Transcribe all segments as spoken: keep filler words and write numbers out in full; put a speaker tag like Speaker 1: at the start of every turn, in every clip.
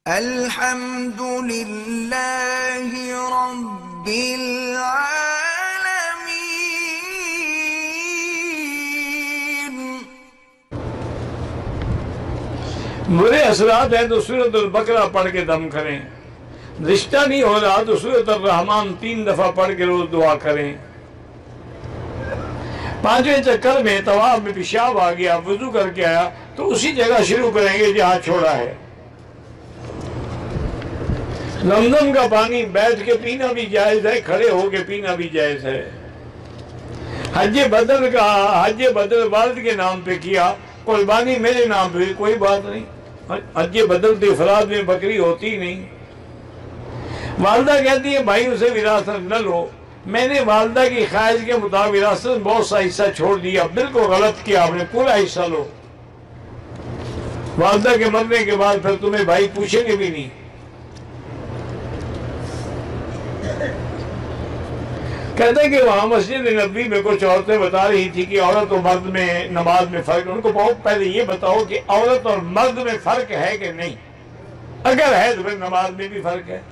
Speaker 1: Alhamdulillahi Rabbil Alamin.
Speaker 2: برے اثرات ہیں تو سورۃ البقرہ پڑھ کے دم کریں، رشتہ نہیں ہو رہا تو سورۃ الرحمن تین دفعہ پڑھ کے روز دعا کریں۔ پانچویں چکر میں طواف میں پیشاب آ گیا، وضو کر کے آیا تو اسی جگہ شروع کریں گے جہاں چھوڑا ہے۔ زمزم کا پانی بیٹھ کے پینا بھی جائز ہے، کھڑے ہو کے پینا بھی جائز ہے۔ حج بدل کا حج بدل والد کے نام پہ کیا، قربانی میرے نام پہ، کوئی بات نہیں۔ حج بدل تو افراد میں بکری ہوتی نہیں۔ والدہ کہتی ہے بھائی اسے وراثت نہ لو، میں نے والدہ کی خواہش کے مطابق وراثت میں بہت سا حصہ چھوڑ دیا، بالکل غلط کیا، آپ نے پورا حصہ لو۔ والدہ کے مرنے کے بعد پھر تمہیں بھائی پوچھیں گے بھی نہیں۔ کہتے ہیں کہ وہاں مسجد نبوی میں کچھ عورتیں بتا رہی تھی کہ عورت اور مرد میں نماز میں فرق، ان کو بہت پہلے یہ بتاؤ کہ عورت اور مرد میں فرق ہے کہ نہیں، اگر ہے تو پھر نماز میں بھی فرق ہے۔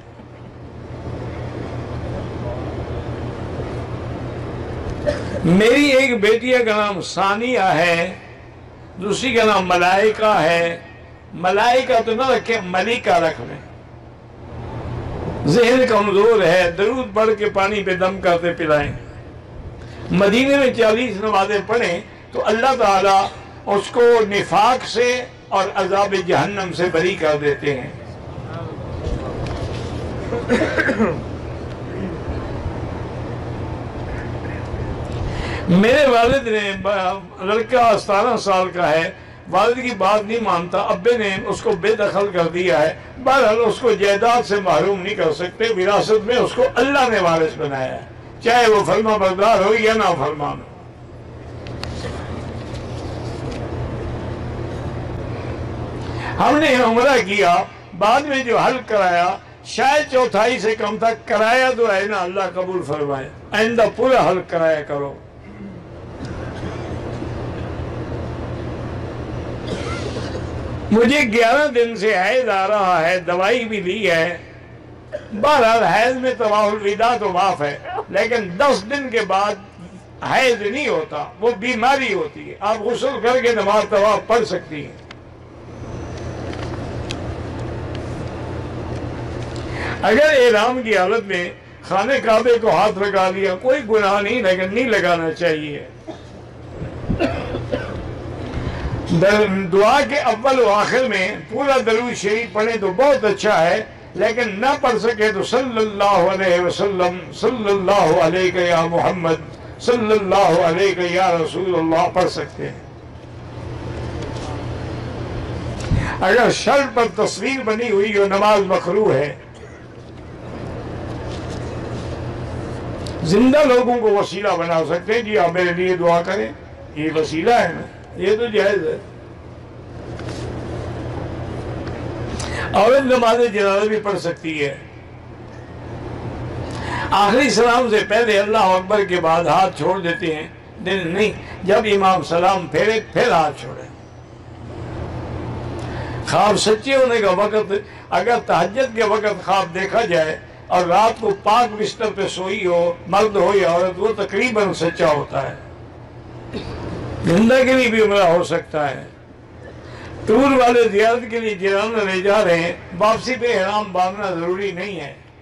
Speaker 2: میری ایک بیٹیہ کا نام ثانیہ ہے، دوسری کا نام ملائکہ ہے۔ ملائکہ تو نہ رکھے، ملکہ رکھ لیں، ذہن کمزور ہے، درود پڑھ کے پانی پہ دم کرتے پلائیں۔ مدینے میں چالیس نمازیں پڑھیں تو اللہ تعالیٰ اس کو نفاق سے اور عذاب جہنم سے بری کر دیتے ہیں۔ میرے والد نے لڑکا ستارہ سال کا ہے، والد کی بات نہیں مانتا، ابے نے اس کو بے دخل کر دیا ہے، بہرحال اس کو جائیداد سے محروم نہیں کر سکتے، وراثت میں اس کو اللہ نے وارث بنایا ہے، چاہے وہ فرما بردار ہو یا نہ فرمان ہو۔ ہم نے عمرہ کیا، بعد میں جو حل کرایا شاید چوتھائی سے کم تک کرایا تو ہے نا، اللہ قبول فرمائے، آئندہ پورا حل کرایا کرو۔ مجھے گیارہ دن سے حیض آ رہا ہے، دوائی بھی لی ہے، بہرحال حیض میں طواف الوداع تو معاف ہے، لیکن دس دن کے بعد حیض نہیں ہوتا، وہ بیماری ہوتی ہے، آپ غسل کر کے نماز طواف پڑھ سکتی ہیں۔ اگر احرام کی حالت میں خانہ کعبے کو ہاتھ لگا لیا کوئی گناہ نہیں، لیکن نہیں لگانا چاہیے۔ دعا کے اول و آخر میں پورا درود شریف پڑھیں تو بہت اچھا ہے، لیکن نہ پڑھ سکے تو صلی اللہ علیہ وسلم، صلی اللہ علیہ یا محمد، صلی اللہ علیہ یا رسول اللہ پڑھ سکتے ہیں۔ اگر شرط پر تصویر بنی ہوئی اور نماز مکروہ ہے، زندہ لوگوں کو وسیلہ بنا سکتے ہیں، جی آپ میرے لیے دعا کریں، یہ وسیلہ ہے نا، یہ تو جائز ہے۔ عورت نماز جنازہ بھی پڑھ سکتی ہے، آخری سلام سے پہلے اللہ اکبر کے بعد ہاتھ چھوڑ دیتے ہیں، نہیں، جب امام سلام پھیرے پھر ہاتھ چھوڑے۔ خواب سچے ہونے کا وقت، اگر تہجد کے وقت خواب دیکھا جائے اور رات کو پاک بستر پہ سوئی ہو، مرد ہو یا عورت، وہ تقریباً سچا ہوتا ہے۔ زندہ کے لیے بھی عمرہ ہو سکتا ہے۔ ٹور والے زیارت کے لیے جیران لے جا رہے ہیں، واپسی پہ احرام باندھنا ضروری نہیں ہے۔